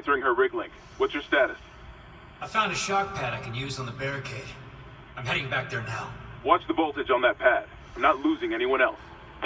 answering her rig link. What's your status? I found a shock pad I can use on the barricade. I'm heading back there now. Watch the voltage on that pad. I'm not losing anyone else.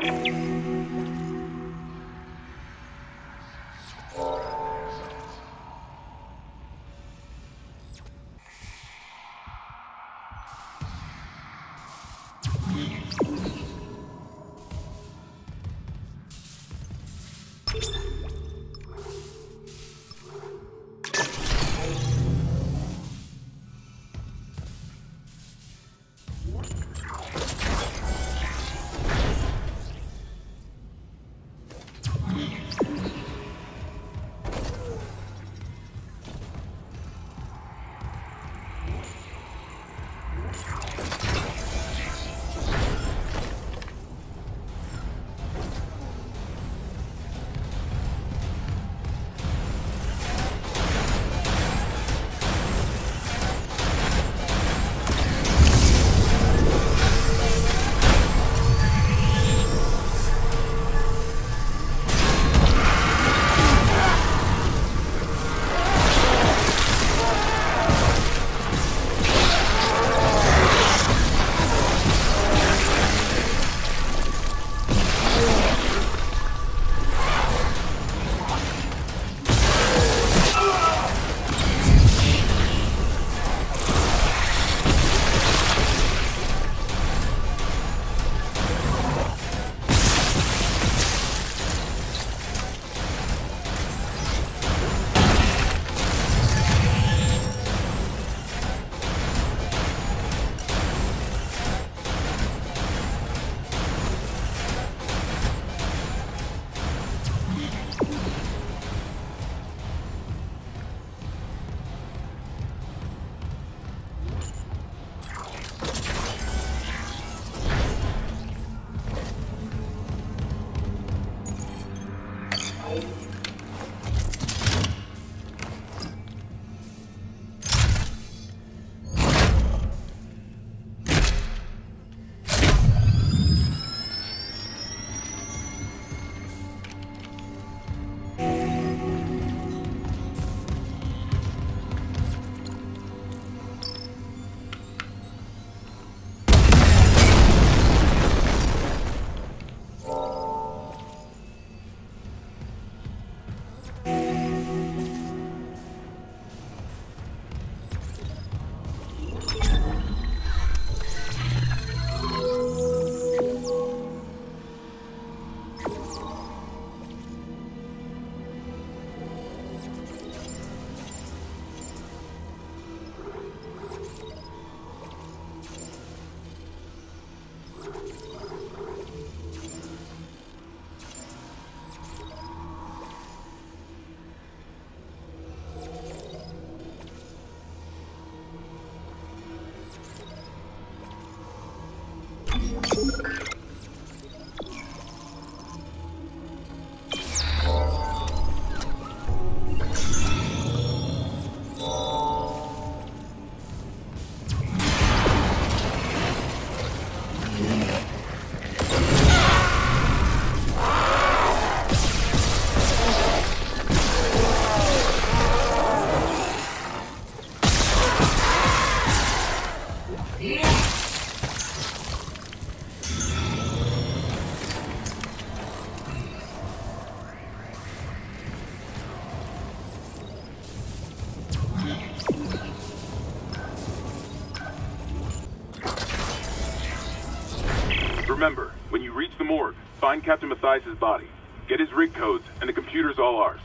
Remember, when you reach the morgue, find Captain Mathias' body. Get his rig codes, and the computer's all ours.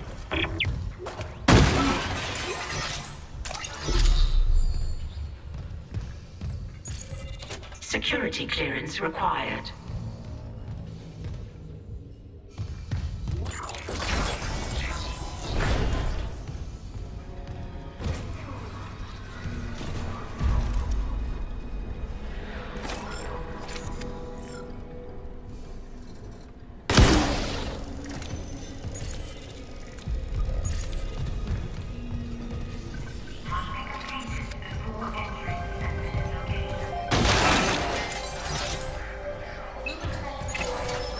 Security clearance required.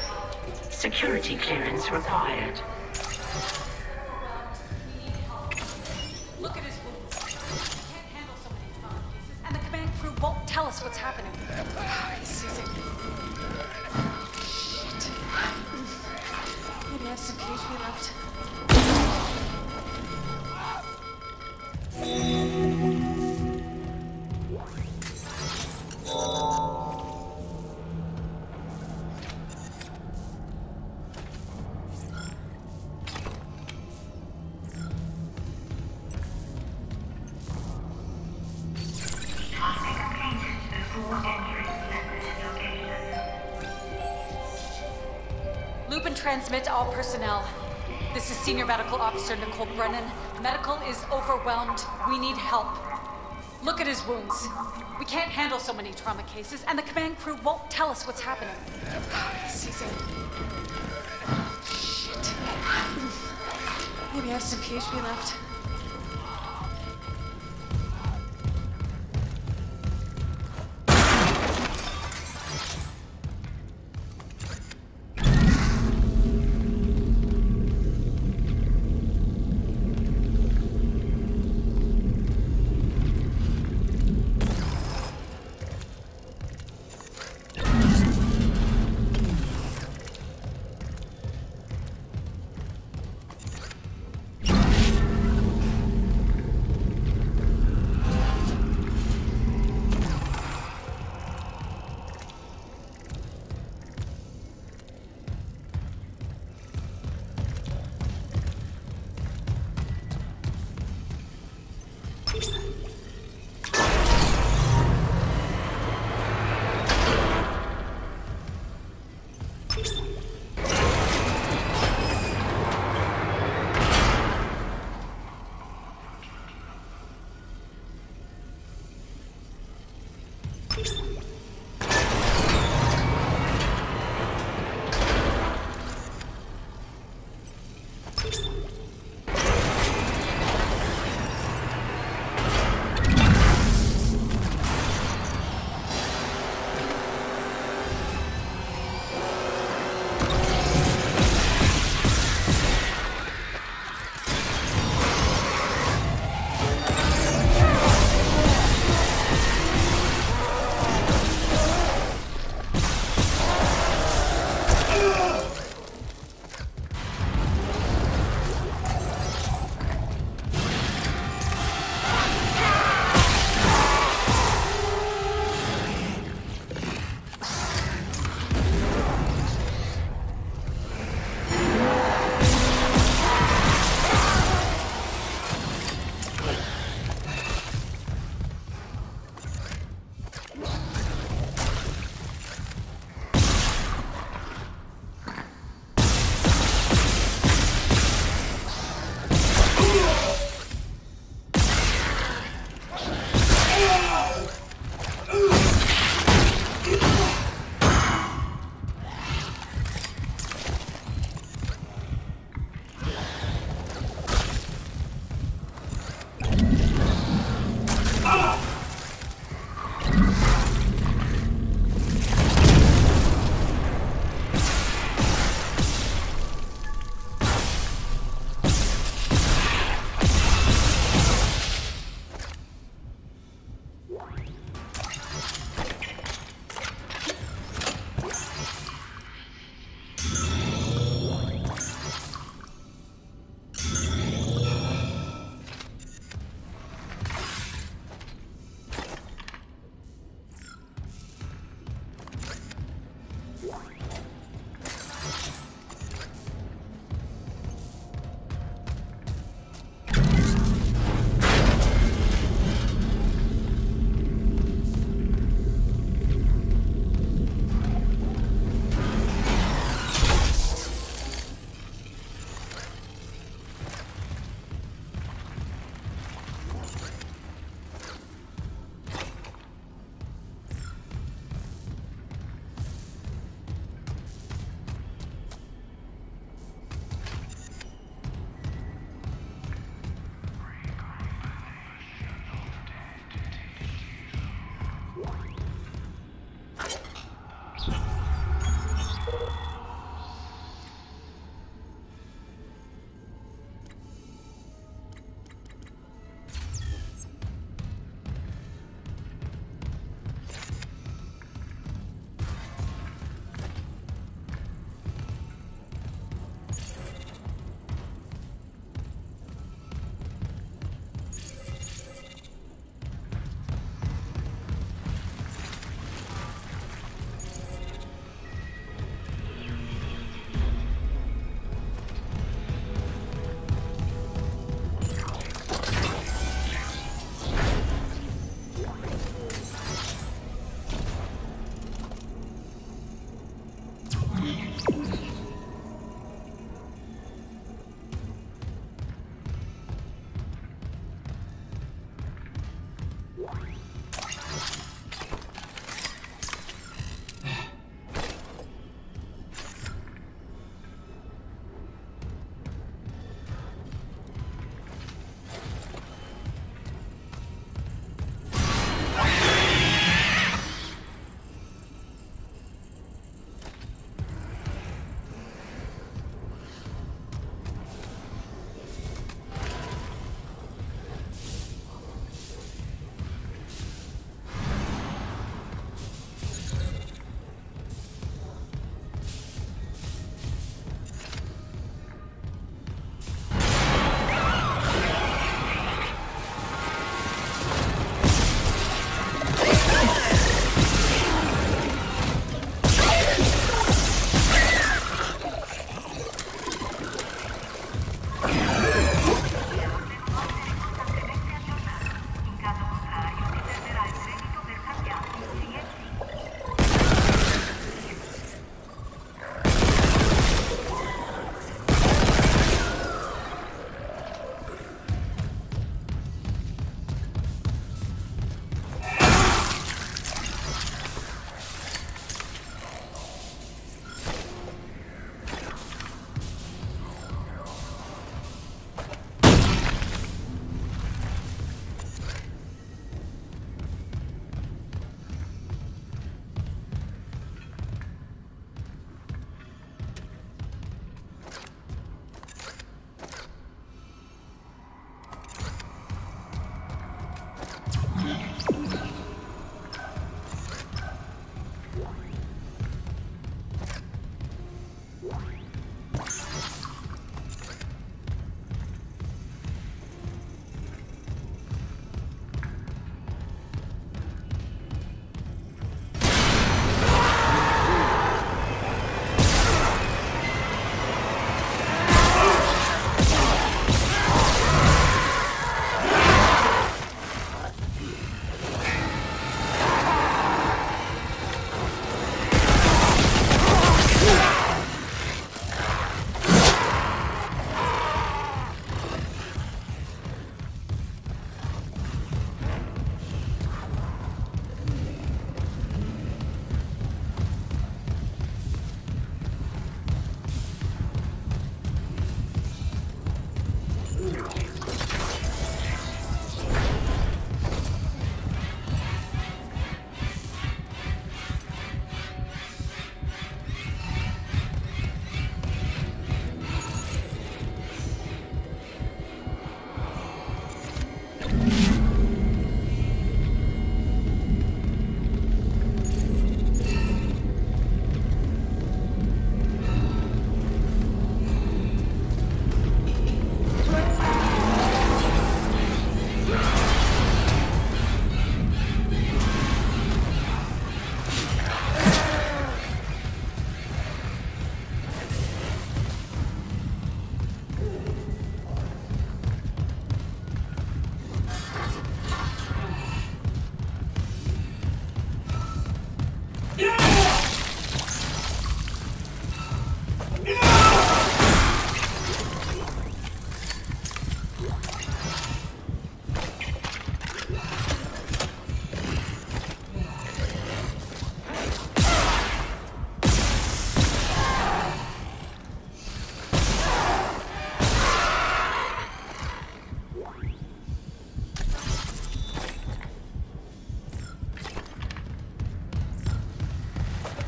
Security clearance required. what's happening. He's seizing. Shit. Maybe I have some KHP left. Loop and transmit all personnel. This is Senior Medical Officer Nicole Brennan. Medical is overwhelmed. We need help. Look at his wounds. We can't handle so many trauma cases, and the command crew won't tell us what's happening. He's seizing. Shit. Maybe I have some KHP left.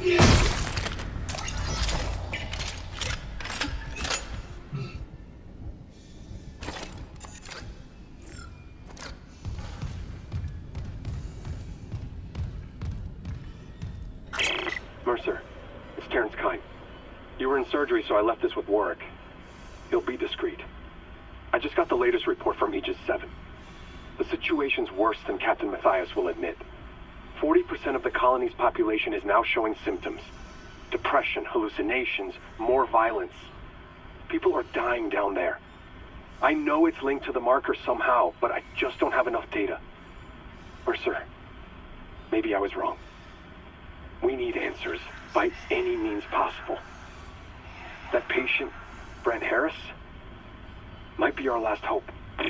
Mercer, it's Terrence Kine. You were in surgery, so I left this with Warwick. He'll be discreet. I just got the latest report from Aegis 7. The situation's worse than Captain Mathias will admit. 40% of the colony's population is now showing symptoms. Depression, hallucinations, more violence. People are dying down there. I know it's linked to the marker somehow, but I just don't have enough data. Mercer, maybe I was wrong. We need answers, by any means possible. That patient, Brent Harris, might be our last hope.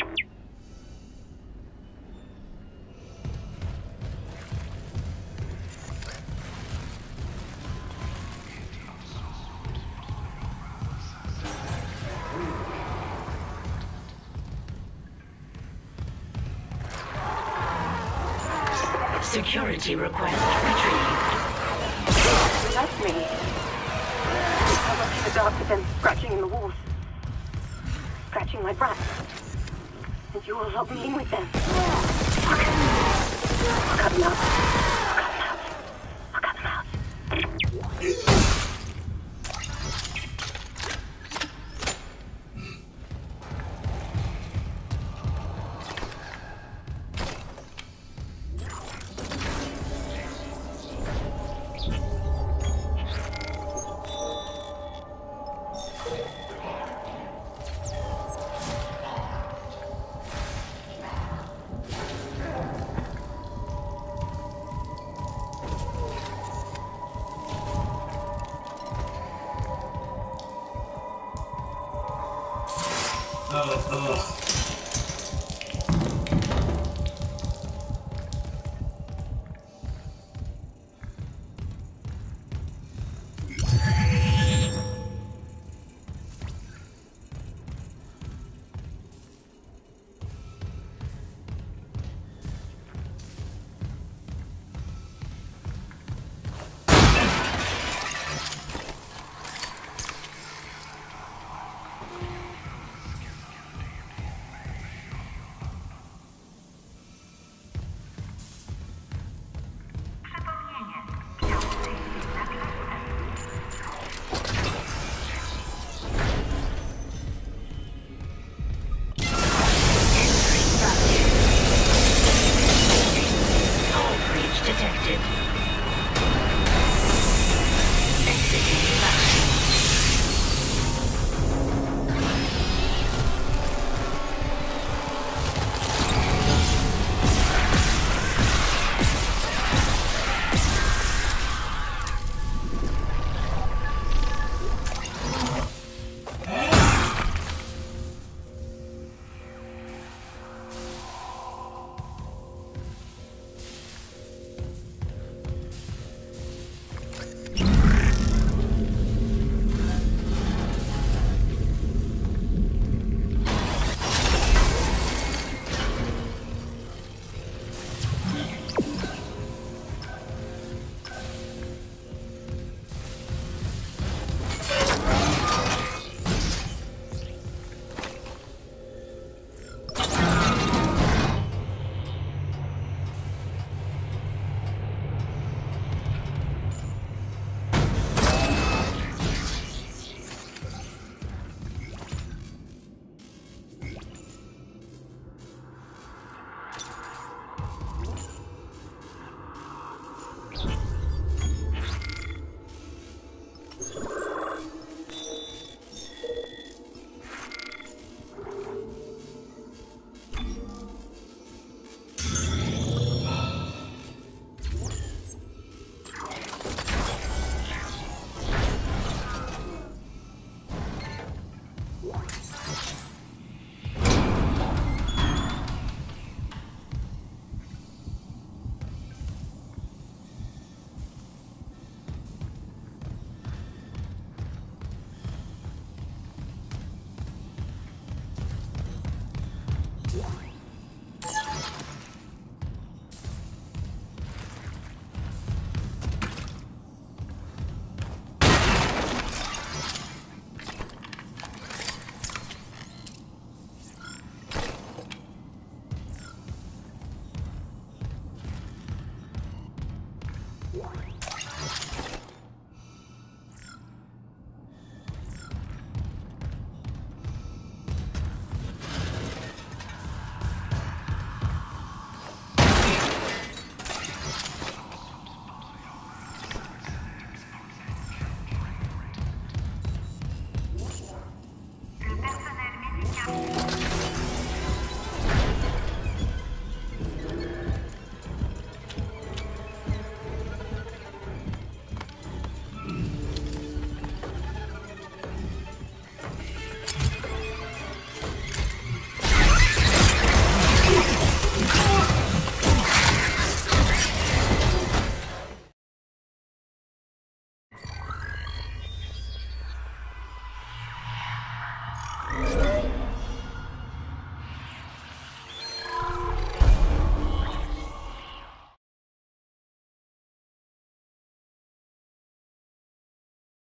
Security request retrieved. That's me. I look in the dark, but then scratching in the walls. Scratching my breath. And you will lock me in with them. I'll cut them out. I'll cut them out.